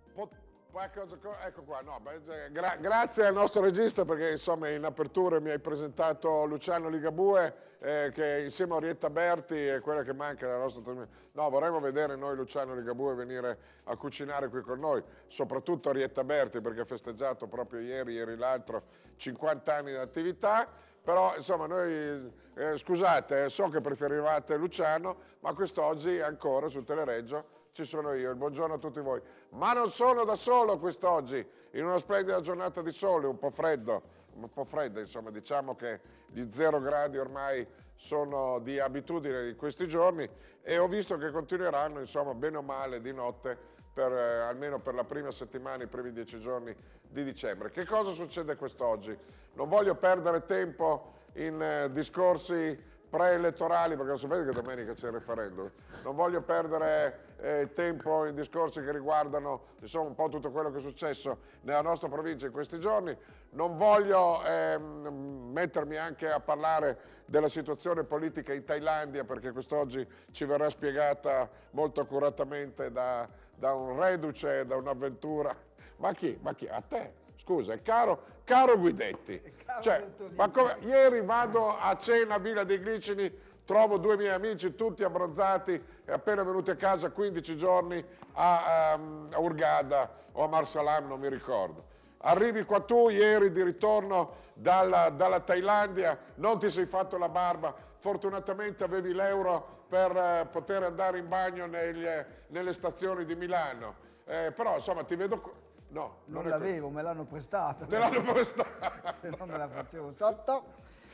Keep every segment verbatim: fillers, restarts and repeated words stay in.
pot- ecco, ecco qua, no, beh, gra- grazie al nostro regista perché insomma in apertura mi hai presentato Luciano Ligabue eh, che insieme a Orietta Berti è quella che manca nella nostra trasmissione. No, vorremmo vedere noi Luciano Ligabue venire a cucinare qui con noi, soprattutto Orietta Berti perché ha festeggiato proprio ieri, ieri l'altro, cinquanta anni di attività. Però insomma noi, eh, scusate, so che preferivate Luciano, ma quest'oggi ancora su Telereggio ci sono io, il buongiorno a tutti voi. Ma non sono da solo quest'oggi, in una splendida giornata di sole, un po' freddo, un po' fredda, insomma, diciamo che gli zero gradi ormai sono di abitudine di questi giorni e ho visto che continueranno, insomma, bene o male di notte, per, eh, almeno per la prima settimana, i primi dieci giorni di dicembre. Che cosa succede quest'oggi? Non voglio perdere tempo in eh, discorsi preelettorali, perché lo sapete che domenica c'è il referendum. Non voglio perdere eh, tempo in discorsi che riguardano insomma, un po' tutto quello che è successo nella nostra provincia in questi giorni. Non voglio ehm, mettermi anche a parlare della situazione politica in Thailandia, perché quest'oggi ci verrà spiegata molto accuratamente da, da un reduce, da un'avventura. Ma chi? Ma chi? A te? Scusa, caro, caro Guidetti, Caro cioè, ma come, ieri vado a cena a Villa dei Glicini, trovo due miei amici tutti abbronzati e appena venuti a casa quindici giorni a, a, a Hurghada o a Marsalam, non mi ricordo. Arrivi qua tu ieri di ritorno dalla, dalla Thailandia, non ti sei fatto la barba, fortunatamente avevi l'euro per eh, poter andare in bagno negli, nelle stazioni di Milano, eh, però insomma ti vedo... No, non, non l'avevo, me l'hanno prestata. te l'hanno prestata. Se no me la facevo sotto.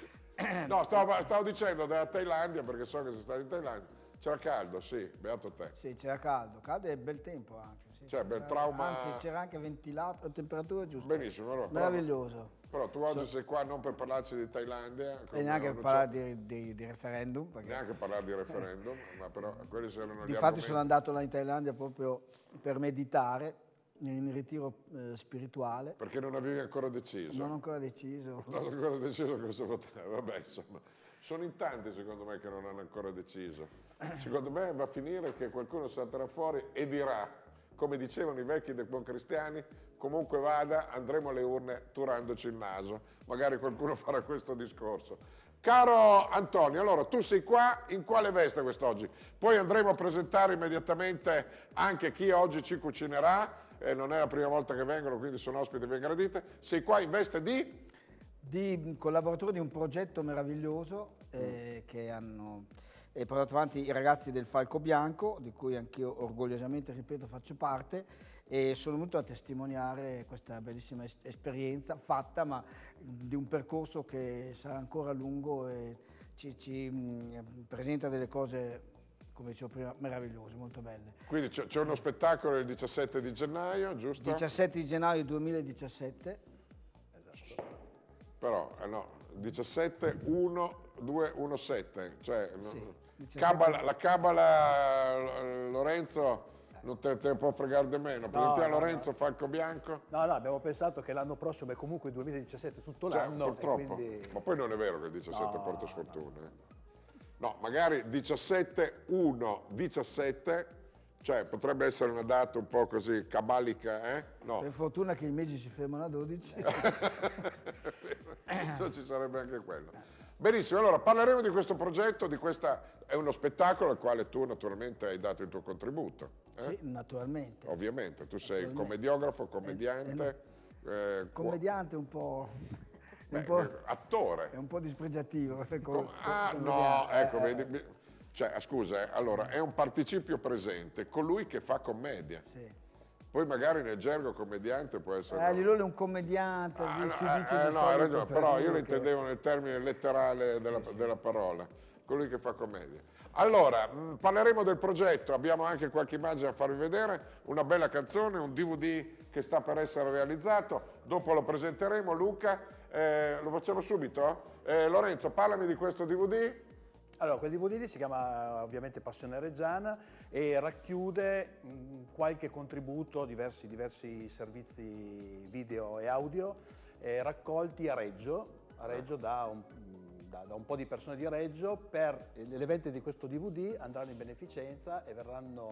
No, stavo, stavo dicendo della Thailandia perché so che sei stato in Thailandia. C'era caldo, sì, beato te. Sì, c'era caldo, caldo e bel tempo anche. Sì, Cioè, sì, bel era- trauma- Anzi, c'era anche ventilato, temperatura giusta. Benissimo, allora, però- Meraviglioso. Però tu oggi sei qua non per parlarci di Thailandia. E come neanche per non parlare c'è- di, di- di referendum. Perché neanche parlare di referendum, ma però quelli erano gli Difatti argomenti. sono andato là in Thailandia proprio per meditare, in ritiro eh, spirituale. Perché non avevi ancora deciso. Non ho ancora deciso. Non ho ancora deciso cosa votare. Vabbè, insomma, sono in tanti secondo me che non hanno ancora deciso. Secondo me va a finire che qualcuno salterà fuori e dirà, come dicevano i vecchi dei buon cristiani, comunque vada, andremo alle urne turandoci il naso. Magari qualcuno farà questo discorso. Caro Antonio, allora tu sei qua in quale veste quest'oggi? Poi andremo a presentare immediatamente anche chi oggi ci cucinerà. Eh, non è la prima volta che vengono, quindi sono ospiti ben gradite. Sei qua in veste di? Di collaboratore di un progetto meraviglioso eh, che hanno eh, portato avanti i ragazzi del Falco Bianco, di cui anch'io orgogliosamente, ripeto, faccio parte, e sono venuto a testimoniare questa bellissima es- esperienza fatta, ma di un percorso che sarà ancora lungo e ci, ci mh, presenta delle cose, come dicevo prima, meravigliose, molto belle. Quindi c'è c'è uno spettacolo il diciassette di gennaio, giusto? diciassette di gennaio duemiladiciassette. Però, eh no, diciassette uno due uno sette, cioè Sì, no, diciassette. cabala- la cabala eh, Lorenzo non te, te può fregare di meno, presentiamo no, Lorenzo Falco Bianco. No, no, abbiamo pensato che l'anno prossimo è comunque il duemiladiciassette tutto Cioè, l'anno. purtroppo, E quindi... ma poi non è vero che il diciassette No, porta sfortuna. eh. No, magari diciassette uno diciassette, cioè potrebbe essere una data un po' così cabalica, eh? No. Per fortuna che i mesi si fermano a dodici. So, ci sarebbe anche quello. Benissimo, allora parleremo di questo progetto, di questa, è uno spettacolo al quale tu naturalmente hai dato il tuo contributo. eh? Sì, naturalmente. Ovviamente, tu sei Naturalmente. commediografo, commediante, eh, Commediante un po', beh, un po', eh, attore. è un po' dispregiativo. Com- com- ah, com- no, commediante. ecco, vedi, vi- cioè, scusa, eh, allora, è un participio presente, colui che fa commedia. Sì. Poi magari nel gergo commediante può essere... Eh, Lillo è un commediante, Ah, si no, dice eh, di no, solito hai ragione, per però io uno lo che- intendevo nel termine letterale della, della parola, colui che fa commedia. Allora, mh, parleremo del progetto, abbiamo anche qualche immagine a farvi vedere, una bella canzone, un D V D che sta per essere realizzato, dopo lo presenteremo. Luca, eh, lo facciamo subito? Eh, Lorenzo, parlami di questo D V D. Allora, quel D V D lì si chiama ovviamente Passione Reggiana e racchiude mh, qualche contributo, diversi, diversi servizi video e audio eh, raccolti a Reggio, a Reggio da un, da, da un po' di persone di Reggio. Per l'evento di questo D V D andranno in beneficenza e verranno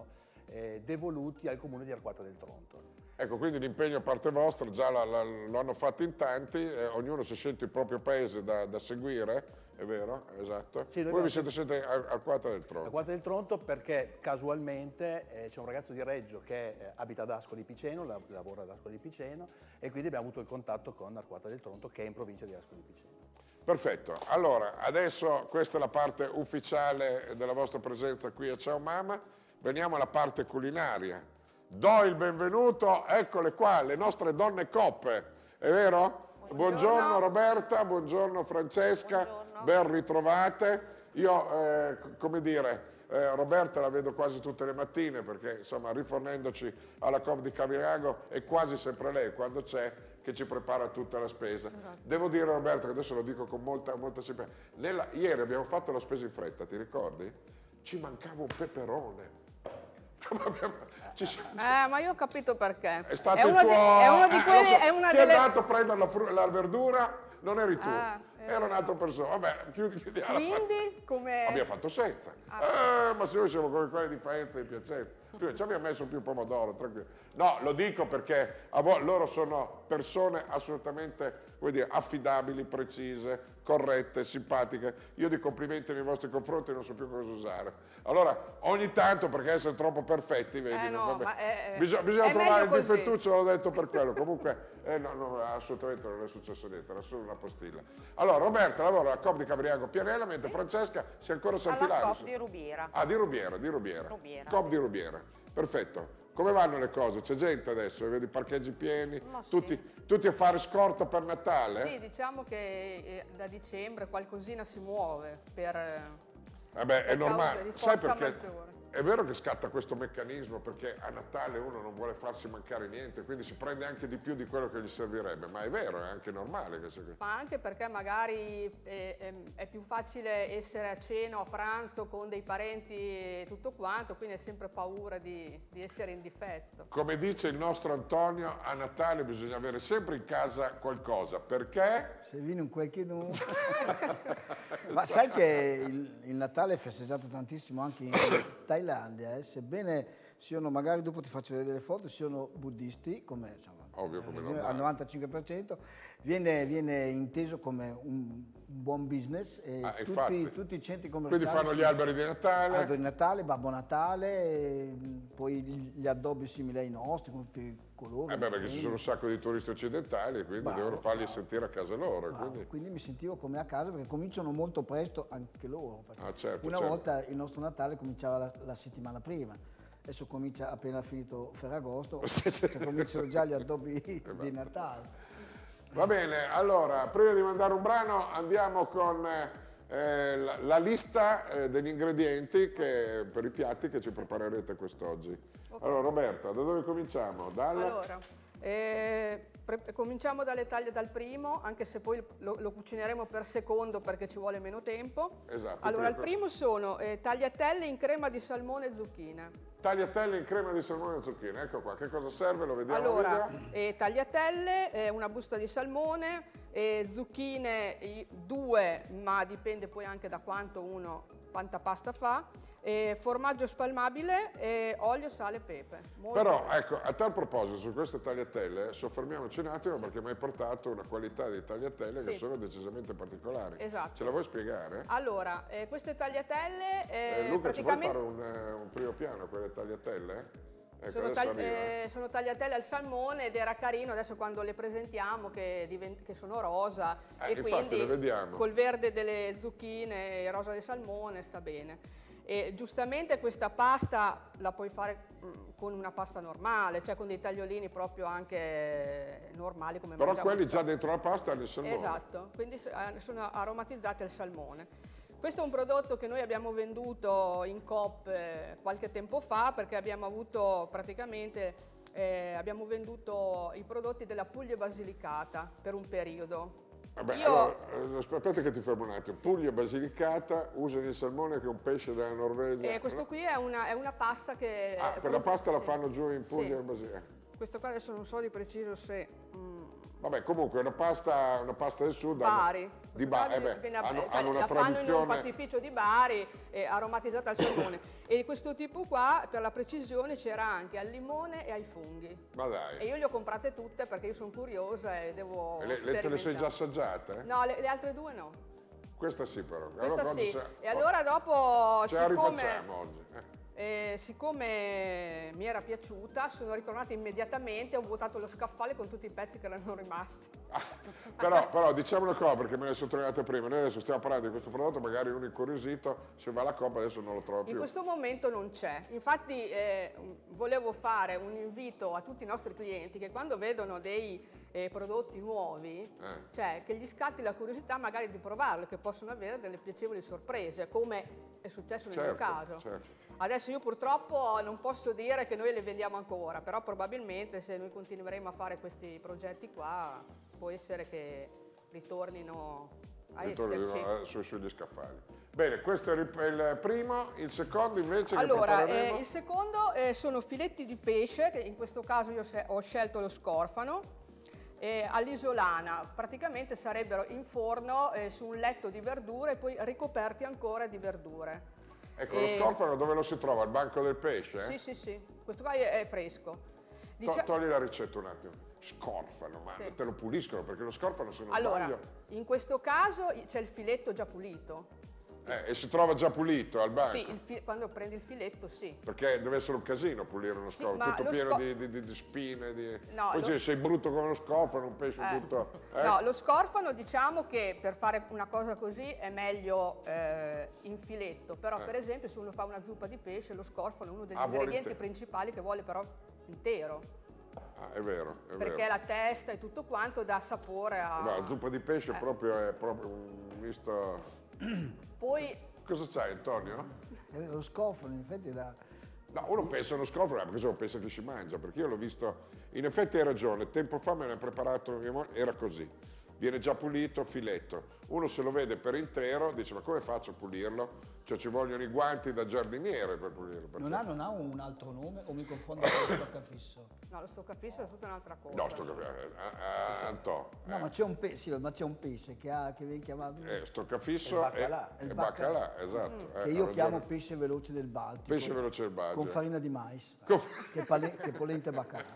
eh, devoluti al comune di Arquata del Tronto. Ecco, quindi l'impegno a parte vostra, già la, la, lo hanno fatto in tanti, eh, ognuno si sente il proprio paese da, da seguire, è vero? Esatto. Sì, Voi vi siete sentiti a Arquata del Tronto. Arquata del Tronto perché casualmente eh, c'è un ragazzo di Reggio che eh, abita ad Ascoli Piceno, la, lavora ad Ascoli Piceno, e quindi abbiamo avuto il contatto con Arquata del Tronto, che è in provincia di Ascoli Piceno. Perfetto, allora adesso questa è la parte ufficiale della vostra presenza qui a Ciao Mamma, veniamo alla parte culinaria. Do il benvenuto, eccole qua, le nostre donne coppe, è vero? Buongiorno, buongiorno Roberta, buongiorno Francesca, buongiorno. Ben ritrovate. Io, eh, come dire, eh, Roberta la vedo quasi tutte le mattine perché insomma rifornendoci alla Coop di Cavirago è quasi sempre lei quando c'è che ci prepara tutta la spesa. Esatto. Devo dire Roberta, che adesso lo dico con molta, molta simpatia, Nella, ieri abbiamo fatto la spesa in fretta, ti ricordi? Ci mancava un peperone. Eh, ma io ho capito perché. È stato è il uno tuo... di, è uno di quelli, eh, so, è una chi delle... è andato a prendere la, la verdura non eri tu, ah, eh. era un'altra persona. Vabbè, chiudi, chiudiamo. Quindi, come... Abbiamo fatto senza. Ah. Eh, ma se noi siamo come quelli di Faenza di Piacenza. Ci abbiamo messo più pomodoro, tranquillo. No, lo dico perché a voi, loro sono persone assolutamente, vuoi dire, affidabili, precise, corrette, simpatiche. Io di complimenti nei vostri confronti non so più cosa usare. Allora, ogni tanto, perché essere troppo perfetti, vedi, eh no, non, ma è, bisogna, bisogna è trovare il così. difettuccio, l'ho detto per quello. Comunque, eh, no, no, assolutamente non è successo niente, era solo una postilla. Allora, Roberta lavora alla Coop di Cavriago Pianella, mentre sì. Francesca si è ancora a Sant'Ilario. Alla Coop di Rubiera. Ah, di Rubiera, di Rubiera. Rubiera. Coop di Rubiera. Perfetto. Come vanno le cose? C'è gente adesso, vedi parcheggi pieni, sì. tutti, tutti a fare scorta per Natale? Sì, diciamo che eh, da dicembre qualcosina si muove per... Eh beh, è normale. Sai perché? Maggiore. È vero che scatta questo meccanismo perché a Natale uno non vuole farsi mancare niente, quindi si prende anche di più di quello che gli servirebbe, ma è vero, è anche normale che sia così. Ma anche perché magari è, è, è più facile essere a cena o a pranzo con dei parenti e tutto quanto, quindi è sempre paura di, di essere in difetto. Come dice il nostro Antonio, a Natale bisogna avere sempre in casa qualcosa, perché? Se viene un qualche nome. Ma sai che il, il Natale è festeggiato tantissimo anche in Thailandia, eh? Sebbene siano, magari dopo ti faccio vedere le foto, siano buddisti, come, insomma, ovvio, come al novantacinque per cento, viene, viene inteso come un, un buon business e ah, tutti, tutti i centri commerciali. Quindi fanno gli alberi di Natale. Alberi di Natale, Babbo Natale, e poi gli addobbi simili ai nostri, con tutti i colori. Eh beh, perché ci sono un sacco di turisti occidentali, quindi bravo, devono farli bravo. sentire a casa loro. Bravo, quindi... quindi mi sentivo come a casa perché cominciano molto presto anche loro. Ah, certo, una certo. volta il nostro Natale cominciava la, la settimana prima. Adesso comincia appena finito Ferragosto, cioè cominciano già gli addobbi di Natale. Va bene, allora, prima di mandare un brano andiamo con eh, la, la lista eh, degli ingredienti che, per i piatti che ci preparerete quest'oggi. Okay. Allora Roberta, da dove cominciamo? Dalla... Allora, eh, cominciamo dalle taglie dal primo, anche se poi lo, lo cucineremo per secondo perché ci vuole meno tempo. Esatto. Allora, il primo sono eh, tagliatelle in crema di salmone e zucchine. Tagliatelle in crema di salmone e zucchine, ecco qua, che cosa serve? Lo vediamo. Allora, eh, tagliatelle, eh, una busta di salmone, eh, zucchine due, ma dipende poi anche da quanto uno, quanta pasta fa, eh, formaggio spalmabile, eh, olio, sale e pepe. Molto Però, bene. ecco, a tal proposito, su queste tagliatelle soffermiamoci un attimo, sì. perché mi hai portato una qualità di tagliatelle sì. che sono decisamente particolari. Esatto. Ce la vuoi spiegare? Allora, eh, queste tagliatelle eh, Luca, praticamente... ci vuoi fare un, un primo piano, quelle tagliatelle? Ecco, sono, tagli eh, sono tagliatelle al salmone ed era carino adesso quando le presentiamo che, che sono rosa eh, e quindi le vediamo. Col verde delle zucchine e rosa del salmone sta bene. E giustamente questa pasta la puoi fare mh, con una pasta normale, cioè con dei tagliolini proprio anche normali come Però mangiamo. quelli già dentro la pasta hanno il salmone. Esatto, quindi sono aromatizzati al salmone. Questo è un prodotto che noi abbiamo venduto in Coop eh, qualche tempo fa perché abbiamo avuto praticamente, eh, abbiamo venduto i prodotti della Puglia Basilicata per un periodo. Vabbè, Io... allora, aspetta che ti fermo un attimo. Sì. Puglia Basilicata usano il salmone che è un pesce della Norvegia. Eh, questo qui è una, è una pasta che... Ah, per la pasta sì. la fanno giù in Puglia sì. e Basilicata. Questo qua adesso non so di preciso se... Mm, Vabbè, comunque è una pasta, una pasta del sud. Bari. Di Bari, eh beh, viene- hanno, cioè, hanno una la fanno in un tradizione. pastificio di Bari, eh, aromatizzata al salmone. E di questo tipo qua, per la precisione, c'era anche al limone e ai funghi. Ma dai. E io le ho comprate tutte perché io sono curiosa e devo E le, le te le sei già sperimentare. assaggiate? No, le, le altre due no. Questa sì però. Questa Allora, sì. se- E allora dopo, ce la siccome, rifacciamo oggi. eh. eh, siccome mi era piaciuta, sono ritornata immediatamente e ho vuotato lo scaffale con tutti i pezzi che erano rimasti. Ah, però, però diciamo una cosa, perché me le sottolineate prima, noi adesso stiamo parlando di questo prodotto, magari uno incuriosito, se va alla Coppa adesso non lo trova In più. questo momento non c'è. Infatti eh, volevo fare un invito a tutti i nostri clienti che quando vedono dei eh, prodotti nuovi, Eh. cioè che gli scatti la curiosità magari di provarlo, che possono avere delle piacevoli sorprese, come è successo nel mio Certo, caso. certo. Adesso io purtroppo non posso dire che noi le vendiamo ancora, però probabilmente se noi continueremo a fare questi progetti qua può essere che ritornino a Ritorno di esserci. nuovo, eh, su- sugli scaffali. Bene, questo è il, il primo, il secondo invece che Allora, eh, prepareremo. il secondo eh, sono filetti di pesce, che in questo caso io se- ho scelto lo scorfano, eh, all'isolana, praticamente sarebbero in forno eh, su un letto di verdure e poi ricoperti ancora di verdure. Ecco, lo Eh, scorfano dove lo si trova? Al banco del pesce? Sì, eh? sì, sì, questo qua è, è fresco. To- Dicia- togli la ricetta un attimo. Scorfano, ma Sì. te lo puliscono perché lo scorfano se non allora, sbaglio. in questo caso c'è il filetto già pulito. Eh, e si trova già pulito al banco. Sì, il fi- quando prendi il filetto, sì. Perché deve essere un casino pulire uno Sì, scorfano, ma tutto lo pieno sco- di, di- di- di spine. Di... No, Poi lo- dici, sei brutto come lo scorfano, un pesce Eh. tutto. eh? No, lo scorfano diciamo che per fare una cosa così è meglio eh, in filetto, però Eh. per esempio se uno fa una zuppa di pesce, lo scorfano è uno degli Ah, vuole ingredienti inte- principali che vuole però intero, Ah, è vero, è perché vero. la testa e tutto quanto dà sapore a... No, la zuppa di pesce Eh. proprio è proprio un misto. Poi Cosa c'hai, Antonio? Eh, Lo scorfano, in effetti, da... No, uno pensa a uno scorfano, ma cosa pensa che si mangia? Perché io l'ho visto, in effetti hai ragione, tempo fa me ne ha preparato mia moglie, era così, viene già pulito, filetto. Uno se lo vede per intero, dice ma come faccio a pulirlo? Cioè ci vogliono i guanti da giardiniere per pulirlo. perché- Non ha, non ha un altro nome o mi confondo con lo stoccafisso? no, lo stoccafisso è tutta un'altra cosa. No, sto caffè, eh, eh, Antò, No, ma c'è un, pe- sì, ma c'è un pesce che, ha, che viene chiamato... eh, stoccafisso Il baccalà. e, Il e baccalà. baccalà, esatto. eh, che ha io ragione. chiamo pesce veloce del Baltico. Pesce veloce del Baggio. Con farina di mais. Con- che, pale- che polente baccalà.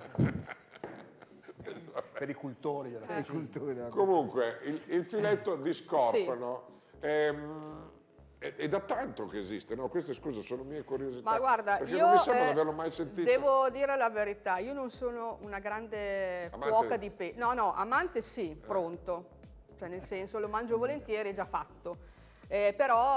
Per i cultori della È cultura. Comunque, il, il filetto di scorfano ehm, è, è da tanto che esiste, no? Queste, scusa, sono mie curiosità. Ma guarda, perché io non mi sembra eh, di averlo mai sentito. devo dire la verità, io non sono una grande Amante- cuoca di pesce. No, no, amante sì, pronto. Cioè nel senso lo mangio volentieri, è già fatto. Eh,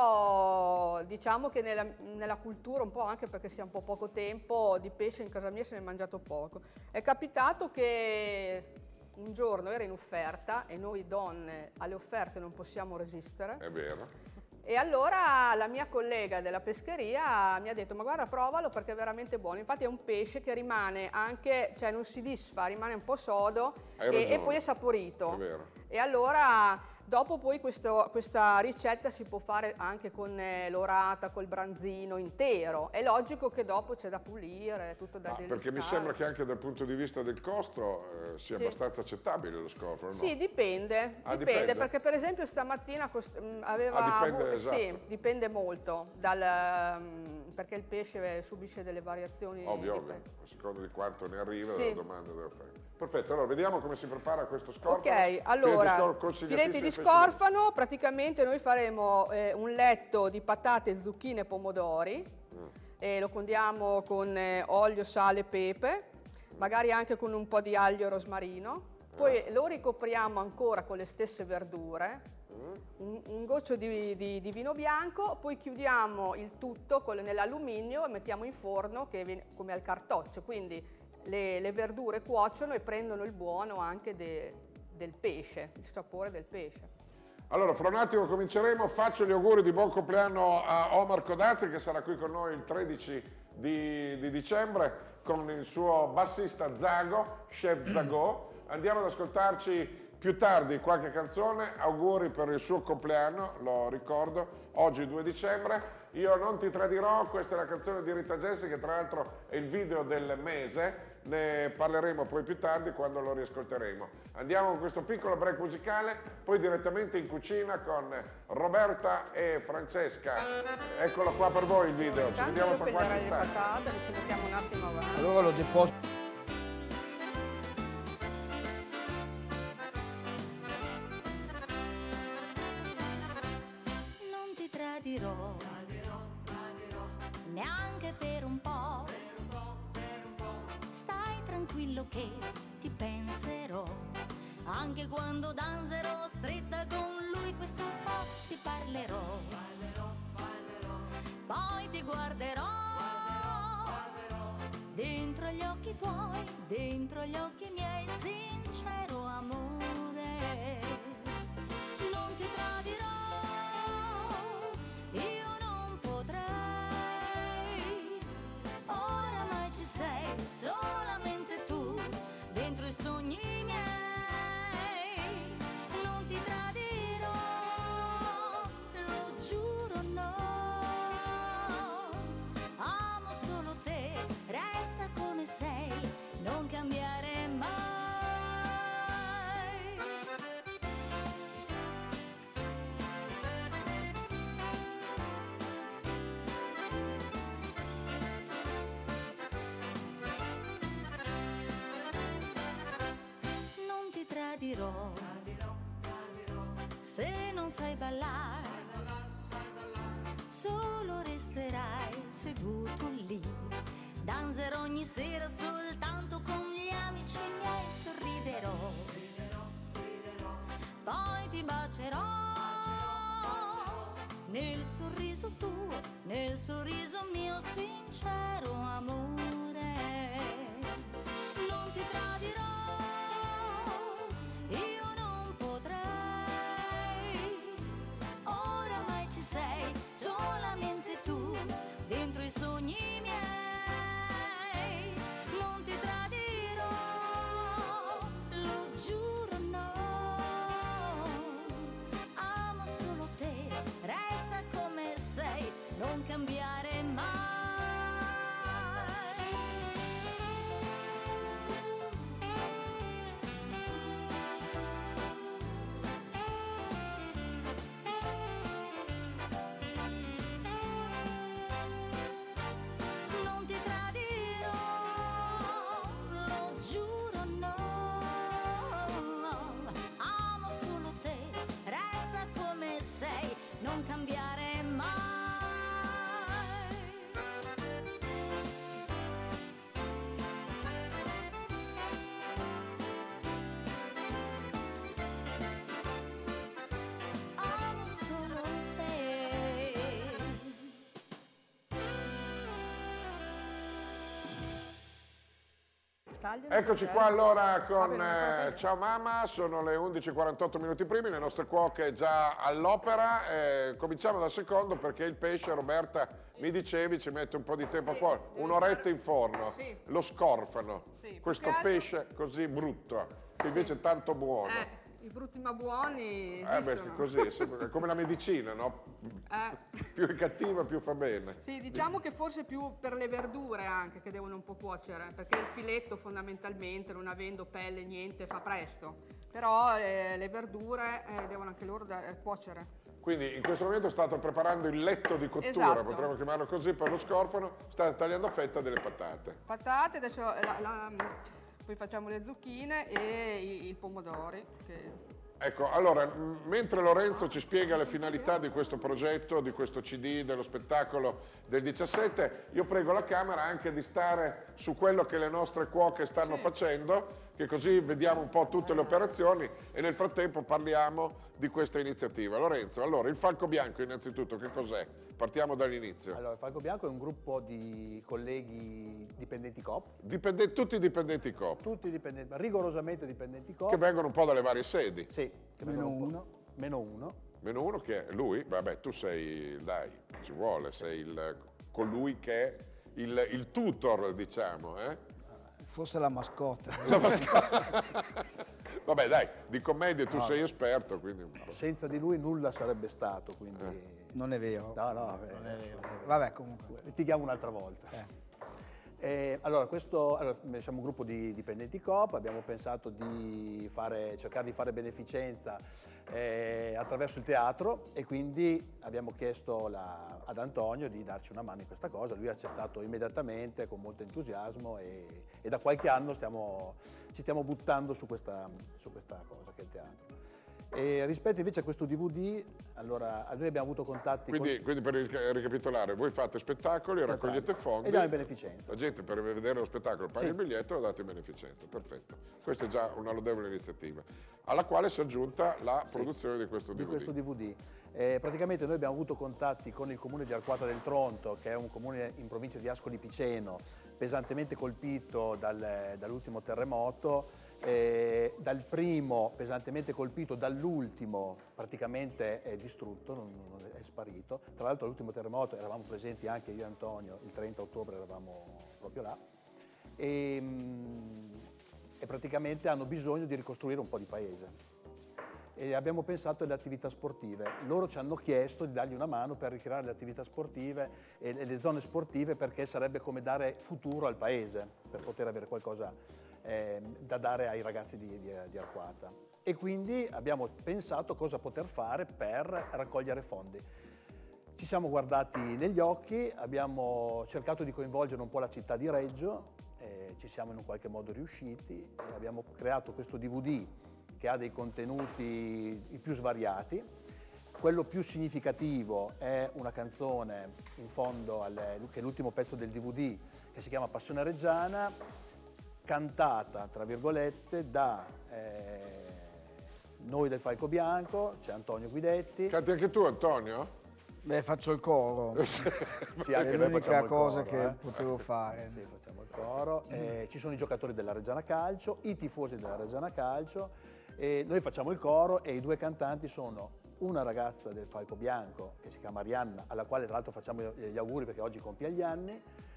però diciamo che nella, nella cultura, un po' anche perché sia un po' poco tempo, di pesce in casa mia se ne è mangiato poco. È capitato che un giorno era in offerta e noi donne alle offerte non possiamo resistere. È vero. E allora la mia collega della pescheria mi ha detto ma guarda provalo perché è veramente buono, infatti è un pesce che rimane anche, cioè non si disfa, rimane un po' sodo Hai e, ragione. e poi è saporito. È vero. E allora dopo poi questo- questa ricetta si può fare anche con eh, l'orata, col branzino intero. È logico che dopo c'è da pulire, tutto da Ah, deliscare. perché mi sembra che anche dal punto di vista del costo eh, sia Sì. abbastanza accettabile lo scorfano, no? Sì, dipende, Ah, dipende, dipende? perché per esempio stamattina cost- mh, aveva Ah, dipende, avu- esatto. sì, dipende molto dal, mh, perché il pesce subisce delle variazioni. Ovvio, di ovvio, pe- a seconda di quanto ne arriva, Sì. dalla domanda della offerta. Perfetto, allora vediamo come si prepara questo scorfano. Ok, Filetti di allora, scor- consigliatissimi filetti di pesce scorfano, praticamente noi faremo eh, un letto di patate, zucchine e pomodori, Mm. e lo condiamo con eh, olio, sale e pepe, magari anche con un po' di aglio e rosmarino, poi Eh. lo ricopriamo ancora con le stesse verdure, Mm. un, un goccio di, di- di vino bianco, poi chiudiamo il tutto con- nell'alluminio e mettiamo in forno che viene come al cartoccio, quindi le, le verdure cuociono e prendono il buono anche de- del pesce, il sapore del pesce. Allora, fra un attimo cominceremo. Faccio gli auguri di buon compleanno a Omar Codazzi, che sarà qui con noi il tredici di, di dicembre, con il suo bassista Zago, Chef Zago. Andiamo ad ascoltarci più tardi qualche canzone. Auguri per il suo compleanno, lo ricordo, oggi due dicembre. Io non ti tradirò, questa è la canzone di Rita Gessi che tra l'altro è il video del mese, ne parleremo poi più tardi quando lo riascolteremo. Andiamo con questo piccolo break musicale, poi direttamente in cucina con Roberta e Francesca. Eccolo qua per voi il video, ci Intanto vediamo io tra qualche taglierei le istante. patate, le ci mettiamo un attimo avanti. Allora lo deposito. Non ti tradirò, neanche per un po'. Stai tranquillo che ti penserò, anche quando danzerò stretta con lui questo fox ti parlerò. Poi ti guarderò, dentro gli occhi tuoi, dentro gli occhi miei, sincero amore. Non ti tradirò, io non potrei, oramai ci sei, solamente tu, dentro i sogni miei. Non ti tradirò, lo giuro no, amo solo te, resta come sei, non cambiare mai. Non ti tradirò, se non sai ballare, solo resterai seduto lì. Danzerò ogni sera soltanto con gli amici miei, sorriderò, poi ti bacerò, nel sorriso tuo, nel sorriso mio, sincero amore. Non ti tradirò, io non potrei, oramai ci sei, solamente tu, dentro i sogni miei. Non ti tradirò, lo giuro no, amo solo te, resta come sei, non cambiare mai. Non ti tradirò, lo giuro no, amo solo te, resta come sei, non cambiare mai. Amo solo te. Tagliali, Eccoci ok? qua allora Va con bene, una eh, patate. Ciao Mamma, sono le undici e quarantotto minuti primi, le nostre cuoche è già all'opera. Eh, cominciamo dal secondo perché il pesce, Roberta, mi dicevi, ci mette un po' di tempo a Sì, cuocere, deve un'oretta stare- in forno, Sì. lo scorfano, Sì, più questo che altro- pesce così brutto, che invece è tanto buono. Eh, i brutti ma buoni Eh, beh, esistono. così, è sempre- è come la medicina, no? Eh, Più è cattiva, più fa bene. sì, diciamo che forse più per le verdure anche che devono un po' cuocere, perché il filetto fondamentalmente, non avendo pelle niente, fa presto. Però eh, le verdure eh, devono anche loro da- eh, cuocere. Quindi in questo momento state preparando il letto di cottura, Esatto. potremmo chiamarlo così, per lo scorfano, state tagliando a fetta delle patate. Patate, adesso la- la- poi facciamo le zucchine e i, i pomodori. Che... Ecco, allora, m- mentre Lorenzo ci spiega le finalità di questo progetto, di questo C D, dello spettacolo del diciassette, io prego la Camera anche di stare su quello che le nostre cuoche stanno facendo, che così vediamo un po' tutte le operazioni e nel frattempo parliamo di questa iniziativa. Lorenzo, allora, il Falco Bianco innanzitutto che cos'è? Partiamo dall'inizio. Allora, il Falco Bianco è un gruppo di colleghi dipendenti Coop, Dipende- tutti i dipendenti Coop, tutti dipendenti, rigorosamente dipendenti Coop. che vengono un po' dalle varie sedi. Sì, che Meno vengono un po'- uno. Meno uno. Meno uno che è lui, vabbè, tu sei, dai, ci vuole, sei il, colui che è il, il tutor, diciamo, eh? Forse la mascotte. La mascotte. Vabbè, dai, di commedia tu sei esperto, quindi un po'. Senza di lui nulla sarebbe stato, quindi... Non è vero. No, no, eh, Non è vero. Vabbè, comunque. litighiamo un'altra volta. Eh. Eh, allora, questo, allora, siamo un gruppo di dipendenti Coop, abbiamo pensato di fare, cercare di fare beneficenza eh, attraverso il teatro e quindi abbiamo chiesto la- ad Antonio di darci una mano in questa cosa. Lui ha accettato immediatamente con molto entusiasmo e, e da qualche anno stiamo, ci stiamo buttando su questa, su questa cosa che è il teatro. E rispetto invece a questo D V D, allora noi abbiamo avuto contatti Quindi, con... quindi per ric- ricapitolare, voi fate spettacoli, raccogliete fondi. E diamo in beneficenza. La gente per vedere lo spettacolo paga Sì. il biglietto e lo date in beneficenza. Perfetto. Questa è già una lodevole iniziativa, alla quale si è aggiunta la produzione di questo D V D. Di questo D V D. Eh, praticamente noi abbiamo avuto contatti con il comune di Arquata del Tronto, che è un comune in provincia di Ascoli Piceno, pesantemente colpito dal- dall'ultimo terremoto. Eh, dal primo pesantemente colpito, dall'ultimo praticamente è distrutto, non, non è sparito. Tra l'altro all'ultimo terremoto eravamo presenti anche io e Antonio, il trenta ottobre eravamo proprio là. E, mm, e praticamente hanno bisogno di ricostruire un po' di paese. E abbiamo pensato alle attività sportive. Loro ci hanno chiesto di dargli una mano per ricreare le attività sportive e le zone sportive, perché sarebbe come dare futuro al paese, per poter avere qualcosa eh, da dare ai ragazzi di, di, di Arquata. E quindi abbiamo pensato cosa poter fare per raccogliere fondi. Ci siamo guardati negli occhi, abbiamo cercato di coinvolgere un po' la città di Reggio, eh, ci siamo in un qualche modo riusciti e abbiamo creato questo D V D che ha dei contenuti i più svariati. Quello più significativo è una canzone in fondo, al, che è l'ultimo pezzo del D V D, che si chiama Passione Reggiana, cantata, tra virgolette, da eh, noi del Falco Bianco, c'è Antonio Guidetti. Canti anche tu, Antonio? Beh, faccio il coro. Sì, È anche noi l'unica facciamo il cosa coro, che eh. potevo fare. Sì, facciamo il coro. Eh, ci sono i giocatori della Reggiana Calcio, i tifosi della Reggiana Calcio, e noi facciamo il coro e i due cantanti sono una ragazza del Falco Bianco che si chiama Arianna, alla quale tra l'altro facciamo gli auguri perché oggi compie gli anni,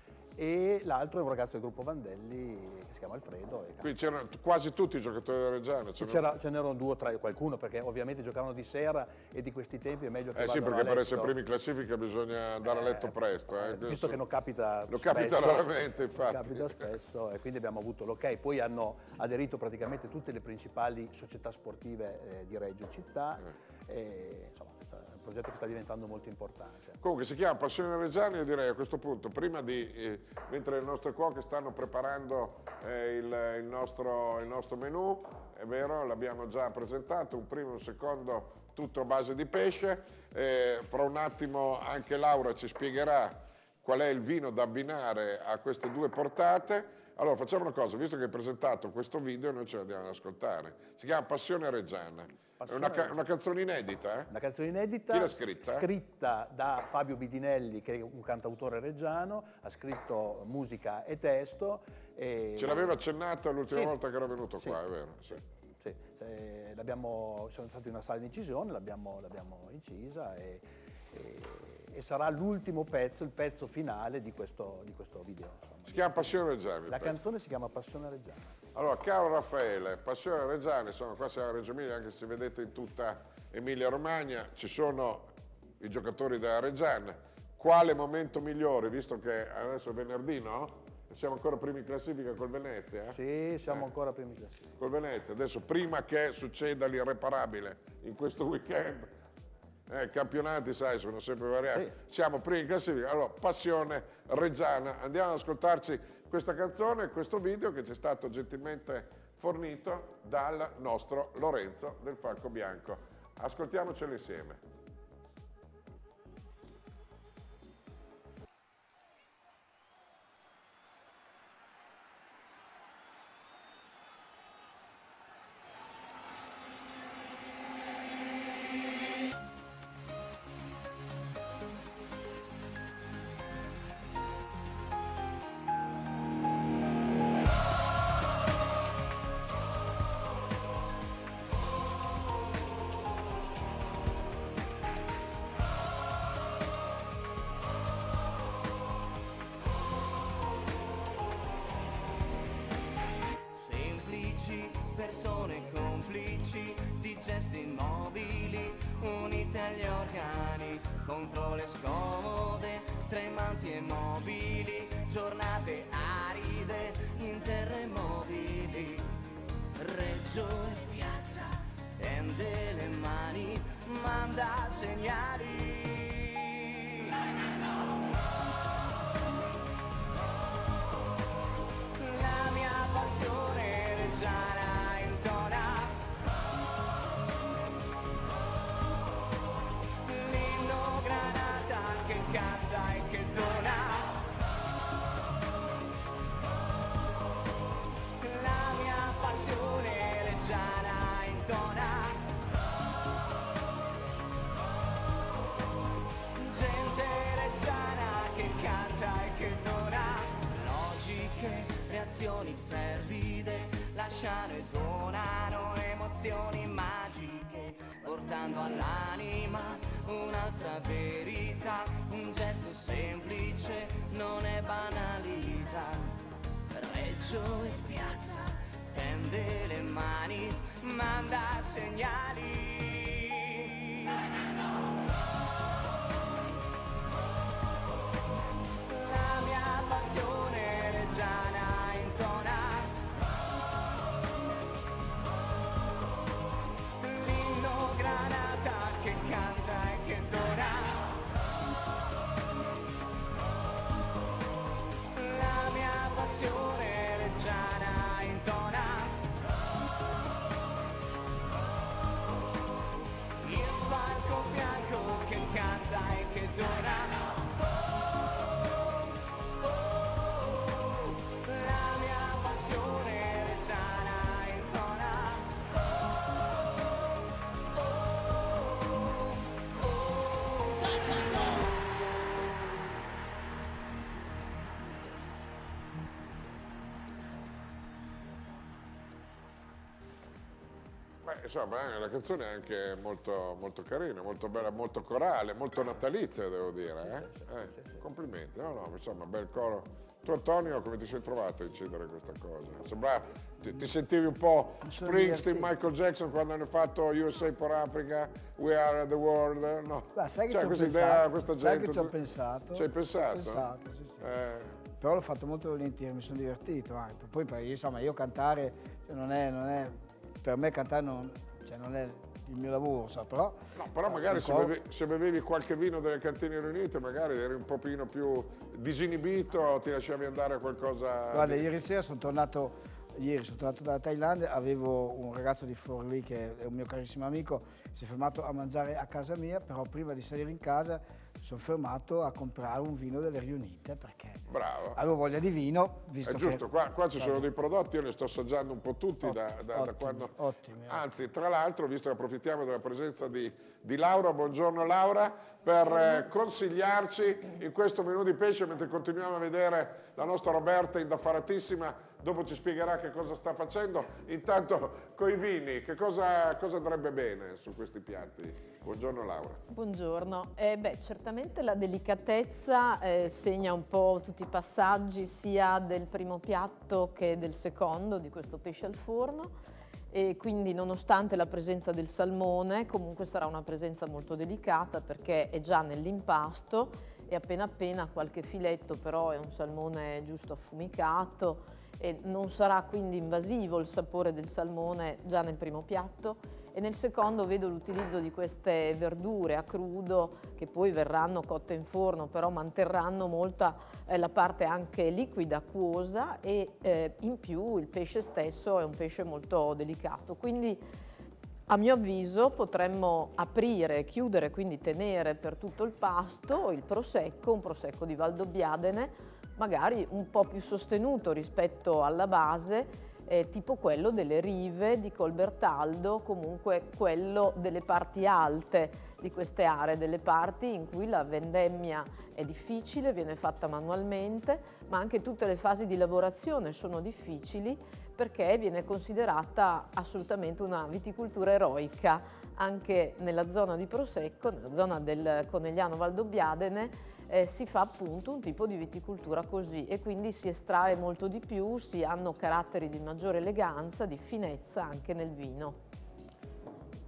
e l'altro è un ragazzo del gruppo Vandelli che si chiama Alfredo. E Qui c'erano quasi tutti i giocatori della Reggiana. c'erano- C'era, ce n'erano due o tre, qualcuno, perché ovviamente giocavano di sera e di questi tempi è meglio che Eh sì, vadano perché a per essere letto. primi in classifica bisogna andare a letto Eh, presto. eh. eh, visto che non capita Non spesso, capita raramente, non infatti. capita spesso, e quindi abbiamo avuto l'ok. Poi hanno aderito praticamente tutte le principali società sportive eh, di Reggio Città. E, insomma, questo è un progetto che sta diventando molto importante. Comunque si chiama Passione Reggiana, io direi a questo punto, prima di, eh, mentre le nostre cuoche stanno preparando eh, il, il, nostro, il nostro menù, è vero, l'abbiamo già presentato, un primo e un secondo tutto a base di pesce, eh, fra un attimo anche Laura ci spiegherà qual è il vino da abbinare a queste due portate. Allora facciamo una cosa, visto che hai presentato questo video noi ce l'andiamo ad ascoltare, si chiama Passione Reggiana, Passione è una, ca- Reggiana. una canzone inedita, eh? Una canzone inedita, Chi l'ha scritta? scritta da Fabio Bidinelli, che è un cantautore reggiano, ha scritto musica e testo. E... Ce l'aveva accennata l'ultima Sì. volta che era venuto Sì. qua, è vero? Sì. Sì, se- l'abbiamo- siamo stati in una sala di incisione, l'abbiamo, l'abbiamo incisa e, e- e sarà l'ultimo pezzo, il pezzo finale di questo, di questo video. Insomma. Si chiama Passione Reggiana. il La pezzo. canzone si chiama Passione Reggiana. Allora, caro Raffaele, Passione Reggiana, insomma, qua siamo a Reggio Emilia, anche se vedete in tutta Emilia Romagna, ci sono i giocatori della Reggiana. Quale momento migliore, visto che adesso è venerdì, no? Siamo ancora primi in classifica col Venezia? eh? Sì, siamo Eh. ancora primi in classifica. Col Venezia. Adesso, prima che succeda l'irreparabile in questo weekend, eh, campionati, sai, sono sempre variati. Sì. Siamo primi in classifica. Allora, Passione Reggiana. Andiamo ad ascoltarci questa canzone e questo video che ci è stato gentilmente fornito dal nostro Lorenzo del Falco Bianco. Ascoltiamocelo insieme. Semplici persone complici di gesti immobili, unite agli organi contro le scomode, tremanti e mobili, giornate aride in terre mobili. Reggio e piazza, tende le mani, manda segnali. La mia passione reggiana intona l'inno granata che canta e che dona. La mia passione reggiana intona. Gente reggiana che canta e che dona. Logiche, reazioni fervide, lasciano e donano emozioni magiche, portando all'anima un'altra verità. Un gesto semplice non è banalità. Reggio e piazza, tende le mani, manda segnali. La mia passione reggiana intona l'inno granata che canta e che dona. La mia passione reggiana intona. Il falco bianco che canta e che dona. La mia passione reggiana intona. Beh, insomma, eh, la canzone è anche molto, molto carina, molto bella, molto corale, molto natalizia, devo dire. eh? Eh, Complimenti, no, no, insomma, bel coro. Tu, Antonio, come ti sei trovato a incidere questa cosa? Sembra, ti, ti sentivi un po' sono Springsteen, divertito. Michael Jackson quando hanno fatto U S A for Africa, We Are the World, no? Beh, sai che Cioè, ci ho questa pensato, idea, questa sai gente... che ci ho pensato? Ci hai pensato? Ci ho pensato, sì, sì. Eh, Però l'ho fatto molto volentieri, mi sono divertito anche. Poi per- insomma io cantare cioè, non, è, non è, per me cantare non, cioè, non è il mio lavoro, so, però... No, però eh, magari un se, po'- beve- se bevevi qualche vino delle cantine riunite, magari eri un pochino più disinibito, ti lasciavi andare a qualcosa... Guarda, di- ieri sera sono tornato, ieri sono tornato dalla Thailandia, avevo un ragazzo di Forlì che è un mio carissimo amico, si è fermato a mangiare a casa mia, però prima di salire in casa mi sono fermato a comprare un vino delle riunite perché Bravo. avevo voglia di vino, visto È giusto, che... qua, qua ci sono dei prodotti, io ne sto assaggiando un po' tutti da, da- da ottimi, quando... ottimi, Anzi, tra l'altro, visto che approfittiamo della presenza di, di Laura, buongiorno Laura, per eh, consigliarci in questo menù di pesce, mentre continuiamo a vedere la nostra Roberta indaffaratissima, dopo ci spiegherà che cosa sta facendo. Intanto, coi vini, che cosa, cosa andrebbe bene su questi piatti? Buongiorno Laura. Buongiorno, eh, beh, certamente la delicatezza eh, segna un po' tutti i passaggi sia del primo piatto che del secondo di questo pesce al forno e quindi nonostante la presenza del salmone comunque sarà una presenza molto delicata perché è già nell'impasto e appena appena qualche filetto, però è un salmone giusto affumicato e non sarà quindi invasivo il sapore del salmone già nel primo piatto. E nel secondo vedo l'utilizzo di queste verdure a crudo che poi verranno cotte in forno, però manterranno molta eh, la parte anche liquida, acquosa e eh, in più il pesce stesso è un pesce molto delicato. Quindi a mio avviso potremmo aprire, chiudere, quindi tenere per tutto il pasto il prosecco, un prosecco di Valdobbiadene, magari un po' più sostenuto rispetto alla base, Eh, tipo quello delle rive di Colbertaldo, comunque quello delle parti alte di queste aree, delle parti in cui la vendemmia è difficile, viene fatta manualmente, ma anche tutte le fasi di lavorazione sono difficili perché viene considerata assolutamente una viticoltura eroica. Anche nella zona di Prosecco, nella zona del Conegliano Valdobbiadene, Eh, si fa appunto un tipo di viticoltura così e quindi si estrae molto di più, si hanno caratteri di maggiore eleganza, di finezza anche nel vino.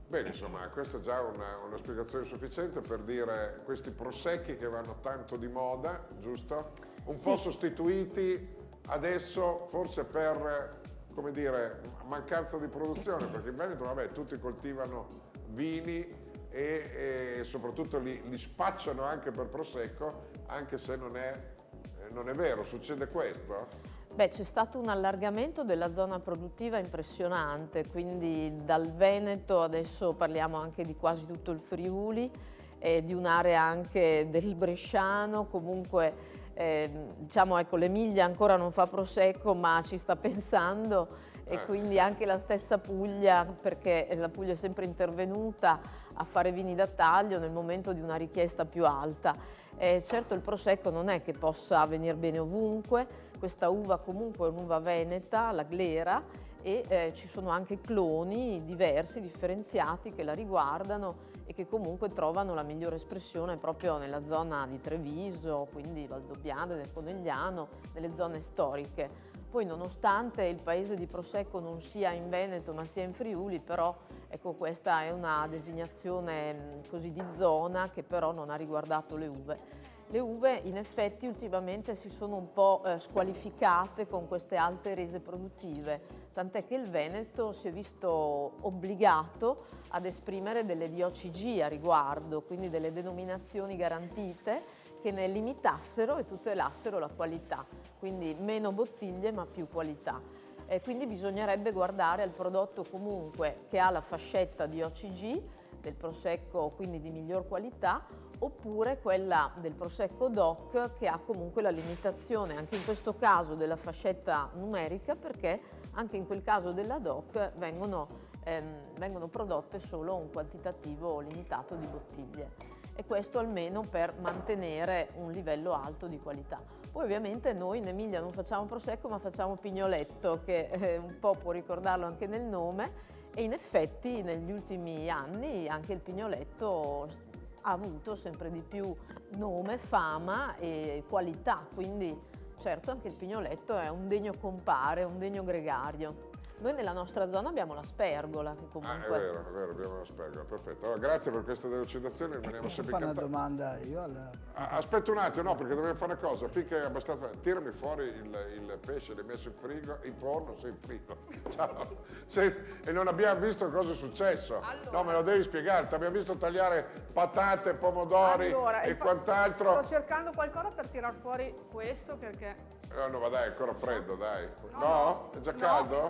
Bene, insomma, questa è già una, una spiegazione sufficiente per dire questi prosecchi che vanno tanto di moda, giusto? Un Sì. po' sostituiti adesso forse per, come dire, mancanza di produzione, perché in Veneto, vabbè, tutti coltivano vini e, e soprattutto li, li spacciano anche per prosecco, anche se non è, eh, non è vero. Succede questo? Beh, c'è stato un allargamento della zona produttiva impressionante, quindi dal Veneto adesso parliamo anche di quasi tutto il Friuli, eh, di un'area anche del Bresciano, comunque eh, diciamo ecco l'Emilia ancora non fa prosecco ma ci sta pensando e Eh. quindi anche la stessa Puglia, perché la Puglia è sempre intervenuta a fare vini da taglio nel momento di una richiesta più alta. Eh, certo il prosecco non è che possa venire bene ovunque, questa uva comunque è un'uva veneta, la glera, e eh, ci sono anche cloni diversi, differenziati che la riguardano e che comunque trovano la migliore espressione proprio nella zona di Treviso, quindi Valdobbiadene, del Conegliano, nelle zone storiche. Poi nonostante il paese di Prosecco non sia in Veneto ma sia in Friuli, però ecco questa è una designazione mh, così di zona che però non ha riguardato le uve. Le uve in effetti ultimamente si sono un po' eh, squalificate con queste alte rese produttive, tant'è che il Veneto si è visto obbligato ad esprimere delle D O C G a riguardo, quindi delle denominazioni garantite che ne limitassero e tutelassero la qualità, quindi meno bottiglie ma più qualità. E quindi bisognerebbe guardare al prodotto comunque che ha la fascetta D O C G del prosecco, quindi di miglior qualità, oppure quella del prosecco D O C che ha comunque la limitazione, anche in questo caso della fascetta numerica, perché anche in quel caso della D O C vengono, ehm, vengono prodotte solo un quantitativo limitato di bottiglie. E questo almeno per mantenere un livello alto di qualità. Poi ovviamente noi in Emilia non facciamo prosecco ma facciamo pignoletto, che eh, un po' può ricordarlo anche nel nome, e in effetti negli ultimi anni anche il pignoletto ha avuto sempre di più nome, fama e qualità, quindi certo anche il pignoletto è un degno compare, un degno gregario. Noi nella nostra zona abbiamo la spergola, che comunque... Ah, è vero, è vero, abbiamo la spergola, perfetto. Allora, grazie per queste delucidazioni, rimaniamo Posso sempre fare una incantati. domanda io? Alla... Ah, aspetta un attimo, no, perché dobbiamo fare una cosa, finché è abbastanza... Tirami fuori il, il pesce, l'hai messo in frigo, in forno, sei in frigo. Ciao. Se- e non abbiamo visto cosa è successo. Allora. No, me lo devi spiegare, ti abbiamo visto tagliare patate, pomodori Allora, e infa- quant'altro. Sto cercando qualcosa per tirar fuori questo perché... Eh, no, ma dai, è ancora freddo, dai. No? no. È già No. caldo?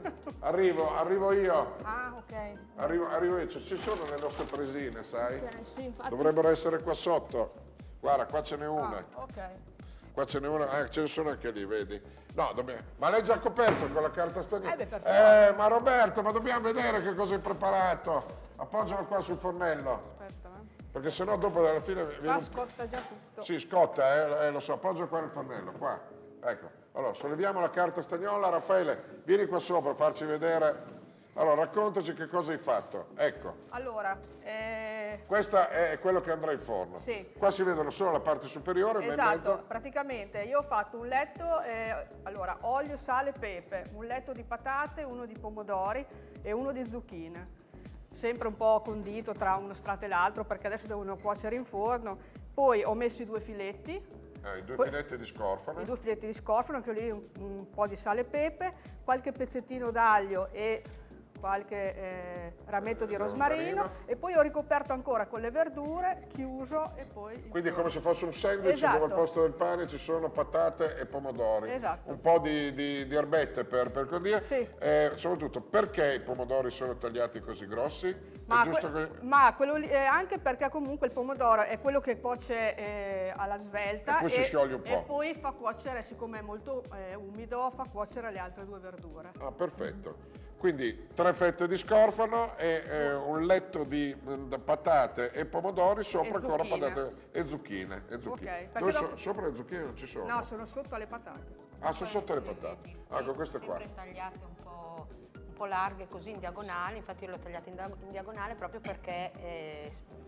Arrivo, arrivo io. Ah, ok. Arrivo, arrivo io, ci sono le nostre presine, sai? Ok, sì, infatti... Dovrebbero essere qua sotto. Guarda, qua ce n'è una. Ah, ok. Qua ce n'è una, eh, ce ne sono anche lì, vedi? No, dobbiamo... ma l'hai già coperto con la carta stagnola? Eh, beh, per forza. Eh, ma Roberto, ma dobbiamo vedere che cosa hai preparato. Appoggialo qua sul fornello, Aspetta, eh. perché sennò dopo alla fine viene Qua un- scotta già tutto. Sì, scotta, eh, eh, lo so, appoggia qua nel fornello, qua. Ecco, allora solleviamo la carta stagnola. Raffaele, vieni qua sopra a farci vedere. Allora, raccontaci che cosa hai fatto. Ecco, Allora, eh, questo è quello che andrà in forno. Sì. Qua si vedono solo la parte superiore, ma in esatto, mezzo... praticamente io ho fatto un letto, eh, allora, olio, sale, pepe, un letto di patate, uno di pomodori e uno di zucchine. Sempre un po' condito tra uno strato e l'altro perché adesso devono cuocere in forno. Poi ho messo i due filetti. Eh, i due Poi- filetti di scorfano. I due filetti di scorfano, anche lì un, un po' di sale e pepe, qualche pezzettino d'aglio e qualche eh, rametto di Eh, rosmarino, rosmarino. e poi ho ricoperto ancora con le verdure, chiuso e poi... in Quindi è forno. come se fosse un sandwich Esatto. dove al posto del pane ci sono patate e pomodori. Esatto. Un po' di, di- di erbette per, per così dire. Sì. Eh, soprattutto, perché i pomodori sono tagliati così grossi? Ma, è giusto que- che... ma quello lì, eh, anche perché comunque il pomodoro è quello che cuoce eh, alla svelta E poi si scioglie un po'. e poi fa cuocere, siccome è molto eh, umido, fa cuocere le altre due verdure. Ah, perfetto. Quindi tre fette di scorfano e eh, un letto di mm, patate e pomodori, sopra E ancora zucchine. patate e zucchine. E zucchine. Ok, perché Dove dopo- so- sopra le zucchine non ci sono? No, sono sotto alle patate. Ah, sono sotto le patate. Ah, ecco, queste qua. Sempre tagliate un po', un po' larghe così in diagonale, infatti io le ho tagliate in, da- in diagonale proprio perché eh,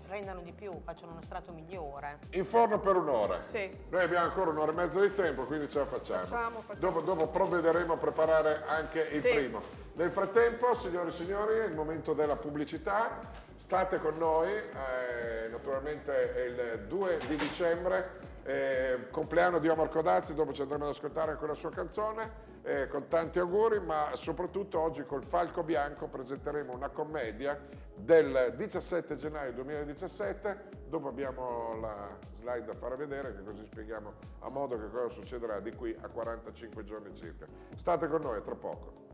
rendano di più, facciano uno strato migliore. In forno per un'ora. Sì. Noi abbiamo ancora un'ora e mezza di tempo, quindi ce la facciamo. Facciamo, facciamo. Dopo, dopo provvederemo a preparare anche il Sì. primo. Nel frattempo, signori e signori, è il momento della pubblicità. State con noi, eh, naturalmente è il due di dicembre, eh, compleanno di Omar Codazzi, dopo ci andremo ad ascoltare anche la sua canzone, eh, con tanti auguri, ma soprattutto oggi col Falco Bianco presenteremo una commedia del diciassette gennaio duemiladiciassette, dopo abbiamo la slide da fare vedere, che così spieghiamo a modo che cosa succederà di qui a quarantacinque giorni circa. State con noi, a tra poco.